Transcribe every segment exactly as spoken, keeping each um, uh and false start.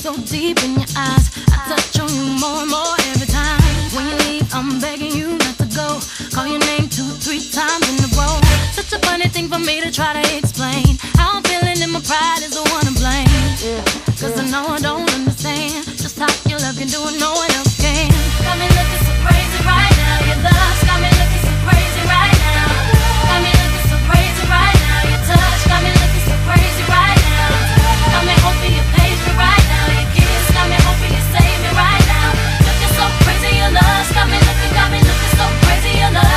so deep in your eyes. I touch on you more and more every time. When you leave, I'm begging you not to go. Call your name two, three times in a row. Such a funny thing for me to try to explain. How I'm feeling and my pride is the one to blame. Cause I know I don't understand just how your love can do what no one else can. Got me looking so crazy right now. Your love's got me looking so crazy right now. Got me looking so crazy right now. Your touch got me looking so crazy right now. Got me hoping you page me right now. Your kiss got me hoping you save me right now. Looking so crazy, your love's got me looking, got me looking so crazy, your love.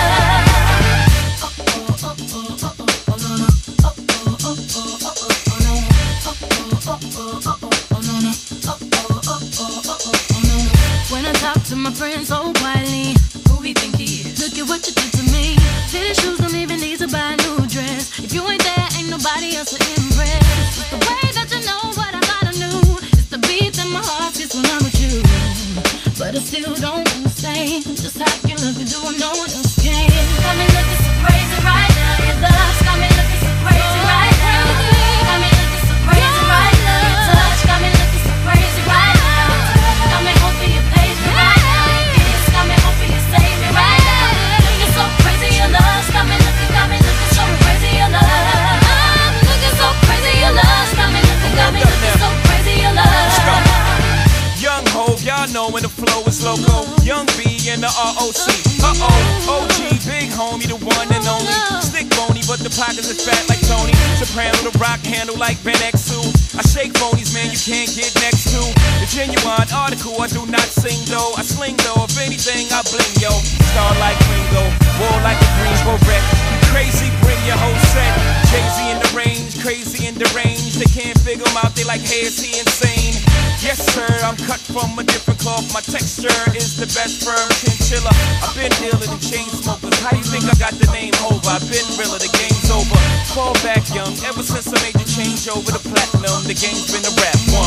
Oh oh oh oh oh oh oh no no. Oh oh oh oh oh oh oh no. Oh oh oh oh oh oh no no. Oh oh oh oh oh oh no. When I talk to my friends so quietly, who we think he is? Look at what you did to me. Fitted shoes don't even need to buy a new dress. If you ain't there, ain't nobody else to impress. It's the way that you know what I thought I knew. It's the beat that my heart gets when I'm with you. But I still don't understand just how you look and do what no one else can. Got me looking so crazy right now. Your love's got me looking so crazy right now. Got me looking so crazy right now. Your touch got me looking so crazy right now. Got me hoping you page me right now. Your kiss got me hoping you save me right now. Looking so crazy, your love's got me looking, got me looking so crazy, your love. I'm looking so crazy, your love's got me looking, got me looking so crazy, your love. Young Hov, y'all know when the flow is loco. Young B and the R O C. Uh-oh, O G, big homie, the one and only. Stick bony, but the pockets are fat like Tony. Soprano, the rock handle like Ben X two. I shake phonies, man, you can't get next to. The genuine article, I do not sing though. I sling though, if anything, I bling, yo. Star like Ringo, war like a Greensboro wreck. Crazy, bring your whole set. Jay-Z in the range, crazy in the range. They can't figure him out, they like, hey, is he insane? Yes, sir, I'm cut from a different cloth. My texture is the best firm chinchilla. I've been dealing in chain smokers. How you think I got the name over? I've been realer, the game's over. Fall back young, ever since I made the change over to platinum. The game's been a rap one.